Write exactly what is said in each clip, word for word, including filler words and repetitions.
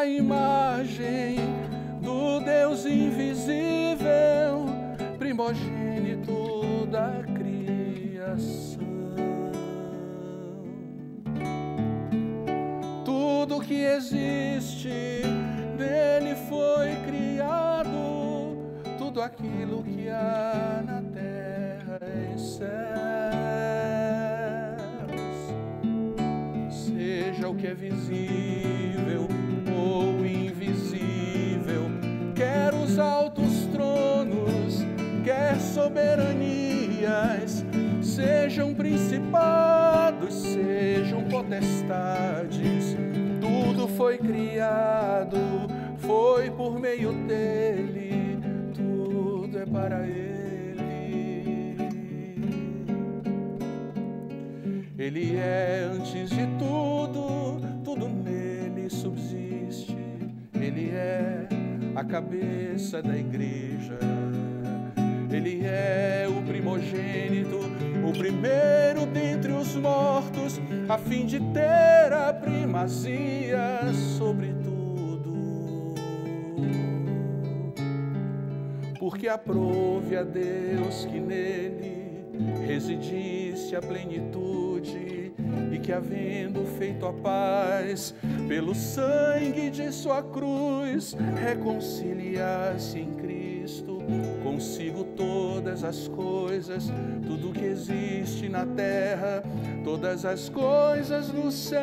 imagem do Deus invisível, primogênito da criação. Tudo que existe dele foi criado, tudo aquilo que há na terra e céus, seja o que é visível ou invisível, quer os altos tronos, quer soberanias, sejam principados, sejam potestades, tudo foi criado, foi por meio dele, tudo é para ele. Ele é antes de tudo, tudo nele subsiste. Ele é a cabeça da igreja. Ele é o primogênito, o primeiro dentre os mortos, a fim de ter a primazia sobre tudo. Porque aprouve a Deus que nele residisse a plenitude, e que, havendo feito a paz pelo sangue de sua cruz, reconciliasse em Cristo consigo todas as coisas, tudo que existe na terra, todas as coisas no céu.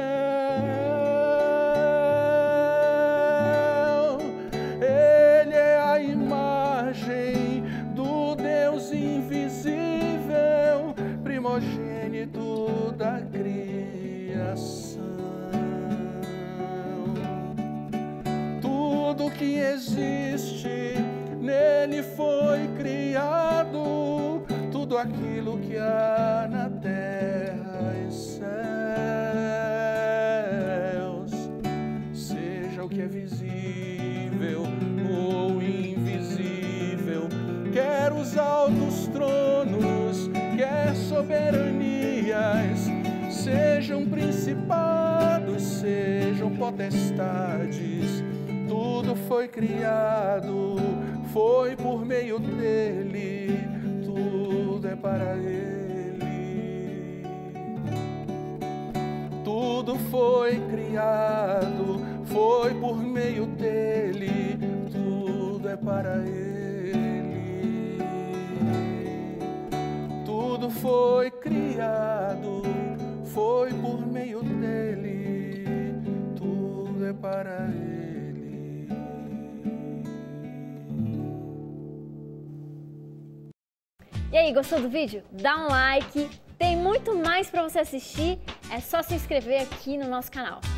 Ele é a imagem do Deus invisível, primogênito da criação. Tudo que existe nele foi criado, tudo aquilo que há na terra e céus, seja o que é visível ou invisível, quer os altos tronos, quer soberanias, sejam principados, sejam potestades, tudo foi criado, foi por meio dele, tudo é para ele. Tudo foi criado, foi por meio dele, tudo é para ele. Tudo foi criado, foi por meio dele, tudo é para ele. E aí, gostou do vídeo? Dá um like, tem muito mais para você assistir, é só se inscrever aqui no nosso canal.